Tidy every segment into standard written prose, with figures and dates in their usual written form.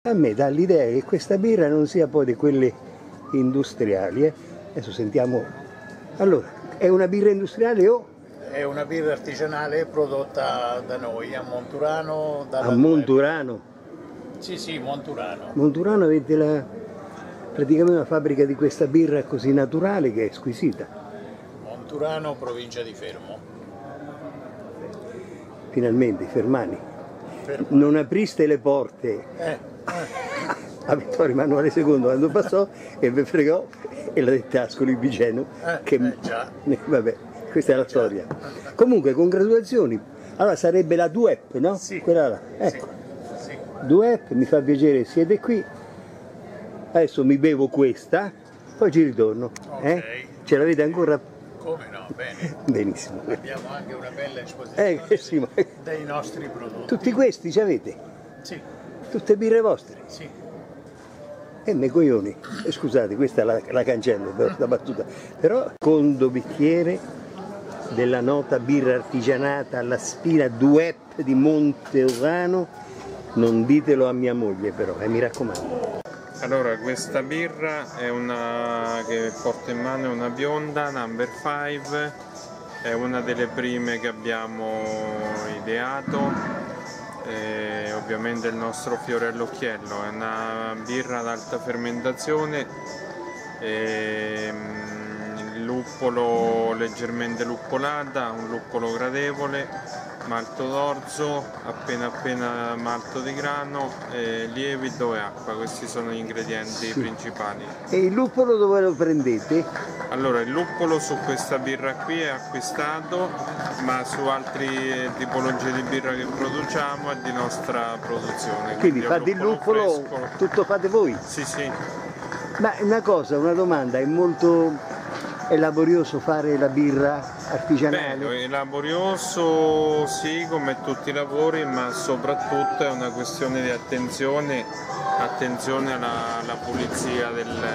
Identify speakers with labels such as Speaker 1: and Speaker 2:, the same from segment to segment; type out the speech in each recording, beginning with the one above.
Speaker 1: A me dà l'idea che questa birra non sia poi di quelle industriali. Adesso sentiamo. Allora, è una birra industriale o?
Speaker 2: È una birra artigianale prodotta da noi a Monturano.
Speaker 1: A Monturano?
Speaker 2: Sì, sì, Monturano.
Speaker 1: Monturano avete praticamente una fabbrica di questa birra così naturale che è squisita.
Speaker 2: Monturano, provincia di Fermo.
Speaker 1: Finalmente, Fermani. Non apriste le porte a Vittorio Emanuele II quando passò e vi fregò e la dette Ascoli Piceno.
Speaker 2: Già.
Speaker 1: Vabbè, questa è la storia. Comunque, congratulazioni. Allora sarebbe la Duep, no?
Speaker 2: Sì.
Speaker 1: Quella là. Ecco.
Speaker 2: Sì.
Speaker 1: Duep, mi fa piacere, siete qui. Adesso mi bevo questa, poi ci ritorno.
Speaker 2: Ok.
Speaker 1: Ce l'avete ancora?
Speaker 2: Come no, bene.
Speaker 1: Benissimo.
Speaker 2: Abbiamo anche una bella esposizione
Speaker 1: Sì, ma...
Speaker 2: dei nostri prodotti.
Speaker 1: Tutti questi ci avete?
Speaker 2: Sì.
Speaker 1: Tutte birre vostre?
Speaker 2: Sì.
Speaker 1: Me coglioni. Scusate, questa la cancello, la battuta. Però secondo bicchiere della nota birra artigianata alla spina Duep di Monturano, non ditelo a mia moglie però, mi raccomando.
Speaker 3: Allora, questa birra è una che porto in mano, è una bionda Number 5, è una delle prime che abbiamo ideato, ovviamente il nostro fiore all'occhiello, è una birra ad alta fermentazione, il luppolo leggermente luppolata, un luppolo gradevole, malto d'orzo, appena malto di grano, lievito e acqua. Questi sono gli ingredienti principali.
Speaker 1: E il luppolo dove lo prendete?
Speaker 3: Allora, il luppolo su questa birra qui è acquistato, ma su altre tipologie di birra che produciamo è di nostra produzione.
Speaker 1: Quindi fate il luppolo,
Speaker 3: fresco.
Speaker 1: tutto fate voi?
Speaker 3: Sì, sì.
Speaker 1: Ma una domanda, è laborioso fare la birra artigianale?
Speaker 3: Beh, è laborioso sì, come tutti i lavori, ma soprattutto è una questione di attenzione alla pulizia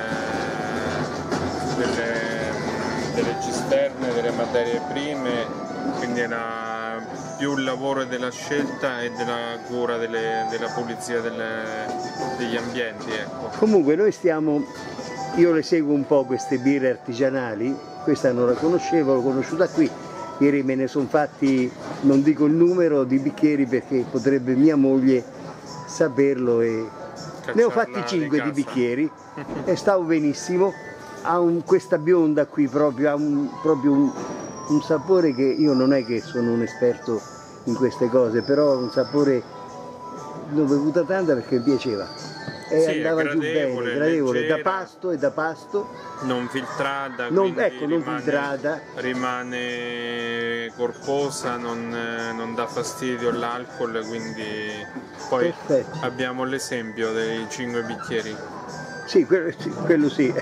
Speaker 3: delle cisterne, delle materie prime, quindi è più il lavoro della scelta e della cura della pulizia degli ambienti. Ecco.
Speaker 1: Comunque io le seguo un po' queste birre artigianali, questa non la conoscevo, l'ho conosciuta qui, ieri me ne sono fatti, non dico il numero di bicchieri perché potrebbe mia moglie saperlo e ne ho fatti 5 di bicchieri e stavo benissimo, questa bionda qui proprio ha un sapore che io non è che sono un esperto in queste cose, però un sapore, l'ho bevuta tanta perché mi piaceva. E sì, andava giù bene, gradevole, leggera, da pasto.
Speaker 3: Non filtrata,
Speaker 1: non filtrata.
Speaker 3: Rimane corposa, non dà fastidio l'alcol, quindi poi abbiamo l'esempio dei 5 bicchieri.
Speaker 1: Sì, quello sì,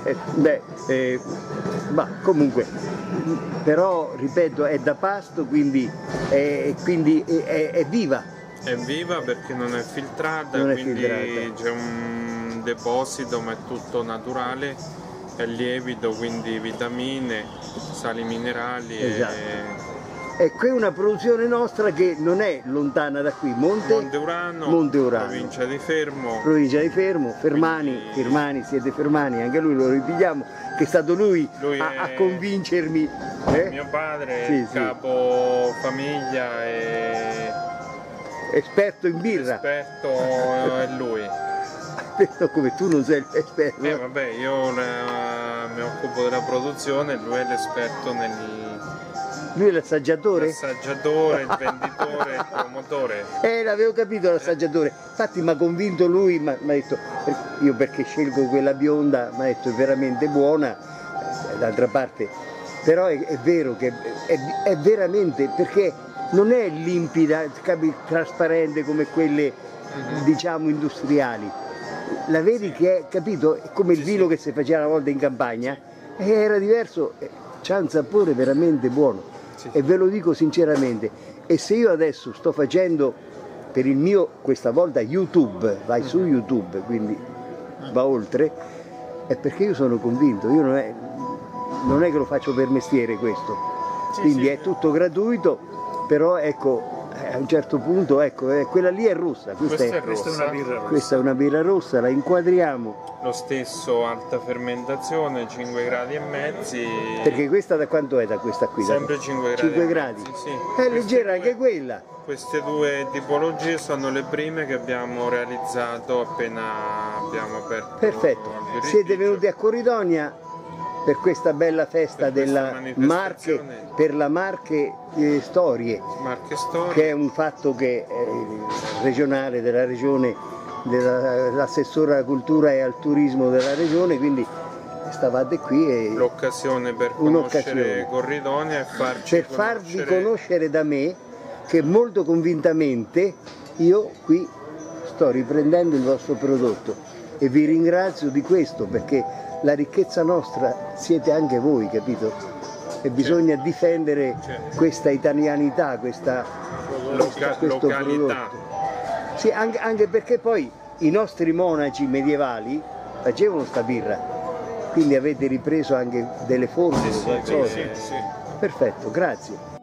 Speaker 1: ma comunque, però ripeto è da pasto, quindi è viva.
Speaker 3: È viva perché non è filtrata, quindi c'è un deposito ma è tutto naturale, è lievito, quindi vitamine, sali minerali.
Speaker 1: Esatto. E qui è una produzione nostra che non è lontana da qui,
Speaker 3: Monteurano, provincia di Fermo.
Speaker 1: Provincia di Fermo, Fermani, siete Fermani, anche lui lo ripigliamo, che è stato lui a convincermi.
Speaker 3: Mio padre, capo famiglia e...
Speaker 1: Esperto in birra.
Speaker 3: Esperto è lui.
Speaker 1: Come tu non sei l'esperto.
Speaker 3: Vabbè, io mi occupo della produzione, lui è l'esperto nel...
Speaker 1: Lui è l'assaggiatore?
Speaker 3: L'assaggiatore, il venditore, il promotore.
Speaker 1: L'avevo capito l'assaggiatore. Infatti mi ha convinto lui, mi ha detto, io perché scelgo quella bionda, mi ha detto è veramente buona, d'altra parte. Però è vero che è veramente, perché non è limpida, trasparente come quelle diciamo industriali, la vedi che è, capito, è come il vino che si faceva una volta in campagna, era diverso, c'ha un sapore veramente buono e ve lo dico sinceramente. E se io adesso sto facendo per il mio, questa volta YouTube, vai su YouTube, quindi va oltre, è perché io sono convinto, io non è che lo faccio per mestiere questo, quindi è tutto gratuito. Però ecco, a un certo punto, ecco, quella lì è rossa,
Speaker 3: Questa è
Speaker 2: Questa è
Speaker 3: rossa.
Speaker 2: una birra rossa.
Speaker 1: questa è una birra rossa, la inquadriamo,
Speaker 3: Lo stesso alta fermentazione, 5 gradi e mezzi.
Speaker 1: perché questa da quanto è da questa qui?
Speaker 3: Sempre 5 gradi.
Speaker 1: 5
Speaker 3: e
Speaker 1: gradi.
Speaker 3: mezzi, sì.
Speaker 1: È leggera anche quella.
Speaker 3: Queste due tipologie sono le prime che abbiamo realizzato appena abbiamo aperto.
Speaker 1: Perfetto,
Speaker 3: il birrificio.
Speaker 1: siete venuti a Corridonia per questa bella festa
Speaker 3: Per questa
Speaker 1: della Marche,
Speaker 3: manifestazione.
Speaker 1: per la Marche Storie,
Speaker 3: Marche Storie.
Speaker 1: che è un fatto che regionale della regione, l'assessore alla cultura e al turismo della regione, quindi stavate qui e
Speaker 3: L'occasione per
Speaker 1: Un'occasione.
Speaker 3: conoscere Corridonia e farci
Speaker 1: per farvi conoscere da me che molto convintamente io qui sto riprendendo il vostro prodotto e vi ringrazio di questo, perché la ricchezza nostra siete anche voi, capito? E bisogna difendere
Speaker 3: Certo.
Speaker 1: questa italianità, questo
Speaker 3: località.
Speaker 1: prodotto. Sì, anche perché poi i nostri monaci medievali facevano sta birra, quindi avete ripreso anche delle formule,
Speaker 3: Sì,
Speaker 1: qualcosa.
Speaker 3: sì, sì.
Speaker 1: Perfetto, grazie.